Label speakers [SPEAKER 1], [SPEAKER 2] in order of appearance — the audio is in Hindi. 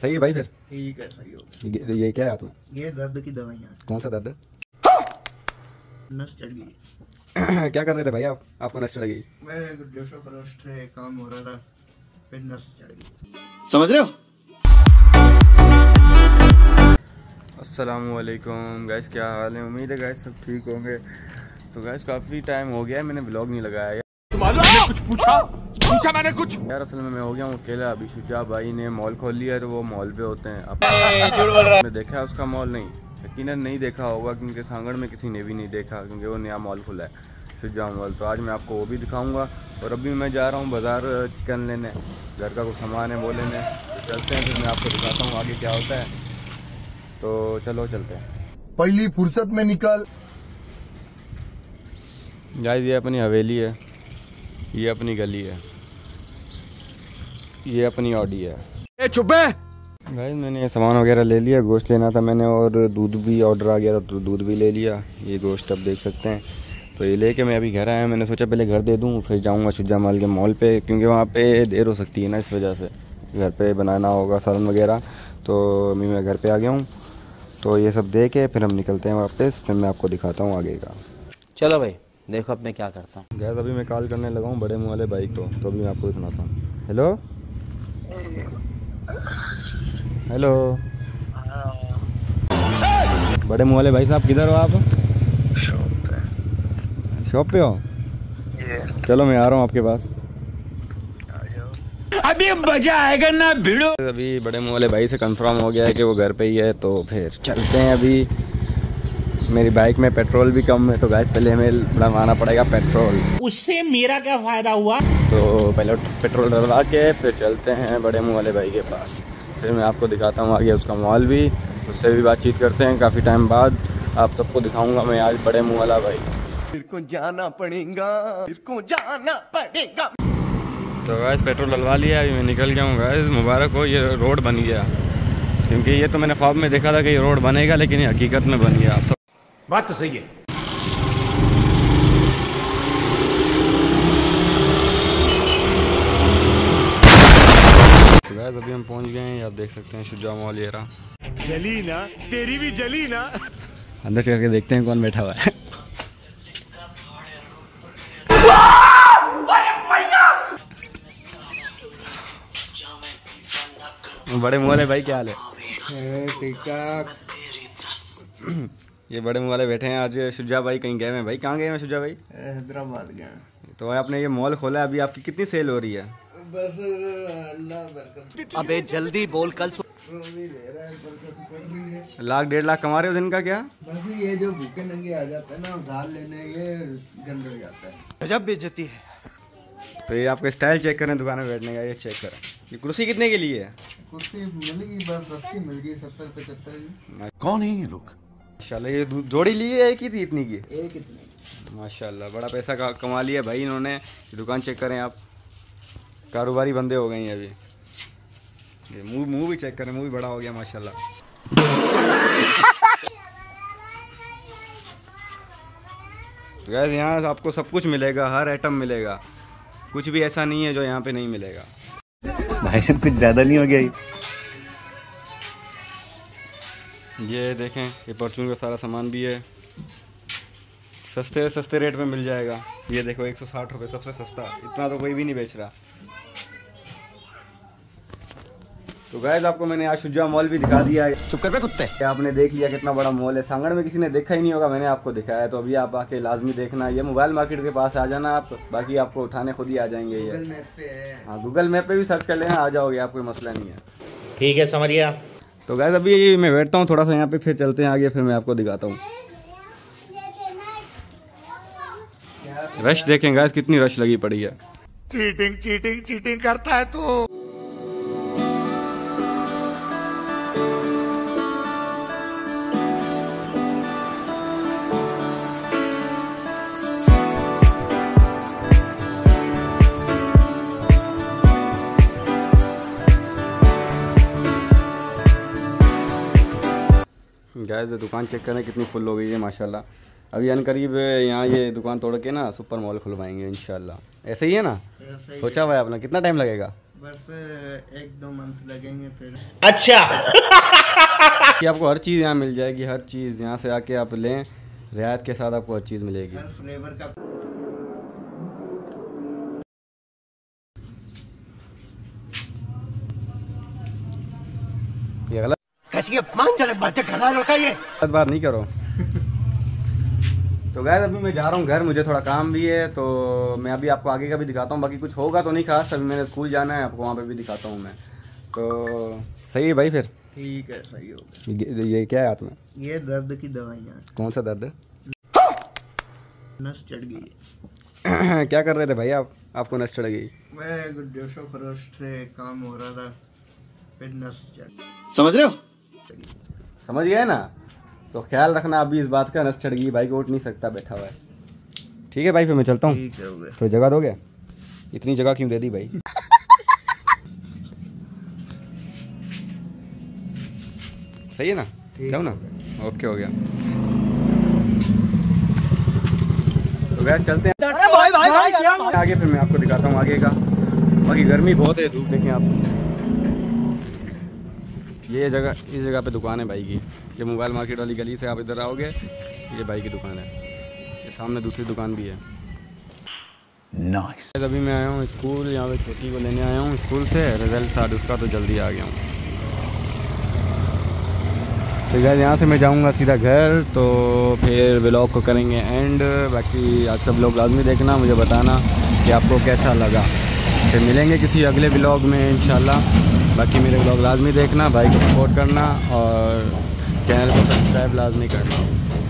[SPEAKER 1] सही है भाई फिर?
[SPEAKER 2] ठीक है, सही हो।
[SPEAKER 1] ये क्या है हाथ में?
[SPEAKER 2] ये दर्द की दवाइयाँ।
[SPEAKER 1] कौन सा दर्द?
[SPEAKER 2] नस चढ़ गई।
[SPEAKER 1] क्या कर रहे थे भाई आप? आपको नस चढ़ गई?
[SPEAKER 2] मैं 150 करोड़ से काम हो रहा था, फिर नस चढ़ गई।
[SPEAKER 1] समझ रहे हो? अस्सलामुअलैकुम गाइस, क्या हाल है? उम्मीद है गाइस सब ठीक होंगे। तो गाइस काफ़ी टाइम हो गया है मैंने व्लॉग नहीं लगाया है।
[SPEAKER 3] मैंने कुछ पूछा मैंने कुछ
[SPEAKER 1] यार असल में मैं हो गया हूँ अकेला। अभी शुजा भाई ने मॉल खोल लिया है तो वो मॉल पे होते हैं। आपने देखा है उसका मॉल? नहीं, यकीनन नहीं देखा होगा क्योंकि सांगड़ में किसी ने भी नहीं देखा क्योंकि वो नया मॉल खुला है शुजा मॉल। तो आज मैं आपको वो भी दिखाऊंगा। और अभी मैं जा रहा हूँ बाज़ार चिकन लेने, घर का कुछ सामान है वो लेने। तो चलते हैं, फिर मैं आपको दिखाता हूँ आगे क्या होता है। तो चलो चलते हैं।
[SPEAKER 3] पहली फुर्सत में निकल।
[SPEAKER 1] गाइस ये अपनी हवेली है, ये अपनी गली है, ये अपनी ऑडी है।
[SPEAKER 3] चुप है।
[SPEAKER 1] गाइस मैंने सामान वगैरह ले लिया। गोश्त लेना था मैंने और दूध भी ऑर्डर आ गया था तो दूध भी ले लिया। ये गोश्त अब देख सकते हैं। तो ये लेके मैं अभी घर आया। मैंने सोचा पहले घर दे दूँ फिर जाऊँगा शुजा माल के मॉल पे क्योंकि वहाँ पे देर हो सकती है ना, इस वजह से घर पे बनाना होगा सालन वगैरह। तो अभी मैं घर पे आ गया हूँ। तो ये सब दे के फिर हम निकलते हैं वापस। फिर मैं आपको दिखाता हूँ आगे का।
[SPEAKER 4] चलो भाई देखो अब मैं क्या करता हूँ।
[SPEAKER 1] गैस अभी मैं कॉल करने लगा हूँ बड़े मुँह वाले बाइक को, तो अभी मैं आपको सुनाता हूँ। हेलो हेलो, बड़े मुँह वाले भाई साहब किधर हो आप? शॉप पे हो? चलो मैं आ रहा हूँ आपके पास।
[SPEAKER 3] अभी मजा आएगा ना भिड़ो।
[SPEAKER 1] अभी बड़े मुँह वाले भाई से कंफर्म हो गया है कि वो घर पे ही है तो फिर चलते हैं। अभी मेरी बाइक में पेट्रोल भी कम है तो गैस पहले हमें डलवाना पड़ेगा पेट्रोल।
[SPEAKER 4] उससे मेरा क्या फायदा हुआ?
[SPEAKER 1] तो पहले पेट्रोल डलवा के फिर चलते हैं बड़े मुँह वाले भाई के पास। फिर मैं आपको दिखाता हूँ आगे उसका मॉल भी, उससे भी बातचीत करते हैं। काफ़ी टाइम बाद आप सबको दिखाऊंगा मैं आज बड़े मुँह वाला भाई।
[SPEAKER 3] मेरे को जाना पड़ेगा, मेरे को जाना पड़ेगा।
[SPEAKER 1] तो गैस पेट्रोल डलवा लिया, अभी मैं निकल गया हूँ। गैस मुबारक हो, ये रोड बन गया। क्योंकि ये तो मैंने ख्वाब में देखा था कि ये रोड बनेगा लेकिन ये हकीकत में बन गया। आप सब
[SPEAKER 3] बात तो सही है।
[SPEAKER 1] तो गैस अभी हम पहुँच गए हैं, आप देख सकते हैं शुजा मॉल ये रहा।
[SPEAKER 3] जली ना, तेरी भी जली ना।
[SPEAKER 1] अंदर चल के देखते हैं कौन बैठा हुआ है। बड़े मुँह वाले भाई क्या हाल है?
[SPEAKER 2] ठीक ठाक।
[SPEAKER 1] ये बड़े मुँह वाले बैठे हैं। आज शुजा भाई कहीं गए हैं भाई? कहाँ गए हैं शुजा भाई?
[SPEAKER 2] हैदराबाद गया।
[SPEAKER 1] तो आपने ये मॉल खोला है, अभी आपकी कितनी सेल हो रही है?
[SPEAKER 2] बस अल्लाह बरकत।
[SPEAKER 4] अबे जल्दी बोल, कल
[SPEAKER 2] दे रहा है, बरकत पड़ रही है।
[SPEAKER 1] 1.5 लाख कमा रहे हो दिन का क्या?
[SPEAKER 2] बस ये जो भूखे नंगे आ जाते हैं ना उधार लेने, ये गंद हो जाता है।
[SPEAKER 4] गजब बेइज्जती है।
[SPEAKER 1] तो ये आपका स्टाइल चेक करें दुकान में बैठने का, ये चेक करें। ये कुर्सी कितने की लिए है?
[SPEAKER 2] कुर्सी मिलेगी बस सस्ती मिल गई 70-75 की।
[SPEAKER 3] कौन है ये लोग?
[SPEAKER 1] माशाल्लाह, ये जोड़ी ली है एक ही थी इतनी की?
[SPEAKER 2] एक इतनी।
[SPEAKER 1] माशाल्लाह बड़ा पैसा कमा लिया भाई इन्होंने। दुकान चेक करें आप, कारोबारी बंदे हो गए हैं अभी। ये मुंह भी चेक करें, मुंह भी बड़ा हो गया माशाल्लाह। तो यार यहाँ आपको सब कुछ मिलेगा, हर आइटम मिलेगा, कुछ भी ऐसा नहीं है जो यहाँ पे नहीं मिलेगा।
[SPEAKER 4] भाई साहब कुछ ज्यादा नहीं हो गया?
[SPEAKER 1] ये देखें, ये परचून का सारा सामान भी है, सस्ते सस्ते रेट में मिल जाएगा। ये देखो 160 रुपये सबसे सस्ता, इतना तो कोई भी नहीं बेच रहा। तो गाइस आपको मैंने आज शुजा मॉल भी दिखा दिया है।
[SPEAKER 4] चुप कर बे कुत्ते।
[SPEAKER 1] आपने देख लिया कितना बड़ा मॉल है। सांगड़ में किसी ने देखा ही नहीं होगा, मैंने आपको दिखाया। तो अभी आप आके लाजमी देखना। ये मोबाइल मार्केट के पास आ जाना आप, बाकी आपको उठाने खुद ही आ जाएंगे। ये
[SPEAKER 2] गूगल मैप पे है।
[SPEAKER 1] हाँ, गूगल मैप पे भी सर्च कर लेना, आ जाओगे आप, कोई मसला नहीं है।
[SPEAKER 4] ठीक है समझ गया।
[SPEAKER 1] तो गाइस अभी मैं बैठता हूँ थोड़ा सा यहाँ पे, फिर चलते हैं आगे, फिर मैं आपको दिखाता हूँ। रश देखें गाइस, कितनी रश लगी पड़ी है।
[SPEAKER 3] चीटिंग चीटिंग चीटिंग करता है तू।
[SPEAKER 1] गाइस दुकान चेक करें कितनी फुल हो गई है माशाल्लाह। अभी अनकरीब यहाँ ये दुकान तोड़ के ना सुपर मॉल खुलवाएंगे इंशाल्लाह। ऐसे ही है ना? सोचा हुआ है आपने? कितना टाइम लगेगा?
[SPEAKER 2] बस 1-2 मंथ लगेंगे फिर।
[SPEAKER 4] अच्छा।
[SPEAKER 1] कि आपको हर चीज़ यहाँ मिल जाएगी, हर चीज़ यहाँ से आके आप लें, रियायत के साथ आपको हर चीज़ मिलेगी।
[SPEAKER 2] हर फ्लेवर का
[SPEAKER 1] ये गलत
[SPEAKER 3] कैसी अपमानजनक बातें कर रहा होता है ये।
[SPEAKER 1] गलत बात नहीं करो। तो गाइस अभी मैं जा रहा हूँ घर, मुझे थोड़ा काम भी है, तो मैं अभी आपको आगे का भी दिखाता हूँ। बाकी कुछ होगा तो नहीं खास, अभी मैंने स्कूल जाना है, आपको वहाँ पे भी दिखाता हूँ मैं। तो सही है भाई फिर।
[SPEAKER 2] ठीक है, सही हो गया।
[SPEAKER 1] ये क्या है हाथ में?
[SPEAKER 2] ये दर्द की दवाइयाँ।
[SPEAKER 1] कौन सा दर्द है?
[SPEAKER 2] नस चढ़ गई।
[SPEAKER 1] क्या कर रहे थे भाई आप? आपको नस चढ़ गई?
[SPEAKER 2] मैं जोशो खरोश से काम हो रहा था, फिर नस चढ़ गई।
[SPEAKER 3] समझ रहे हो?
[SPEAKER 1] समझ गए ना? तो ख्याल रखना अभी इस बात का, नस चढ़ गई भाई को उठ नहीं सकता, बैठा हुआ है। ठीक है भाई, फिर मैं चलता हूँ।
[SPEAKER 2] ठीक है, हो गया।
[SPEAKER 1] तो जगह दोगे? इतनी जगह क्यों दे दी भाई? सही है ना? जाओ ना। ओके, हो गया। तो गैस चलते हैं आगे, फिर मैं आपको दिखाता हूँ आगे का। बाकी गर्मी बहुत है, धूप देखें आप। ये जगह, इस जगह पे दुकान है भाई की। ये मोबाइल मार्केट वाली गली से आप इधर आओगे, ये भाई की दुकान है। ये सामने दूसरी दुकान भी है।
[SPEAKER 3] नाइस।
[SPEAKER 1] अभी मैं आया हूँ स्कूल, यहाँ पे छोटी को लेने आया हूँ स्कूल से, रिजल्ट था उसका, तो जल्दी आ गया हूँ। तो गाइस यहाँ से मैं जाऊँगा सीधा घर, तो फिर व्लॉग को करेंगे एंड। बाकी आज का व्लॉग लाजमी देखना, मुझे बताना कि आपको कैसा लगा। फिर मिलेंगे किसी अगले व्लॉग में इंशाल्लाह। बाकी मेरे व्लॉग लाजमी देखना, भाई को सपोर्ट करना और चैनल को सब्सक्राइब लाजमी करना।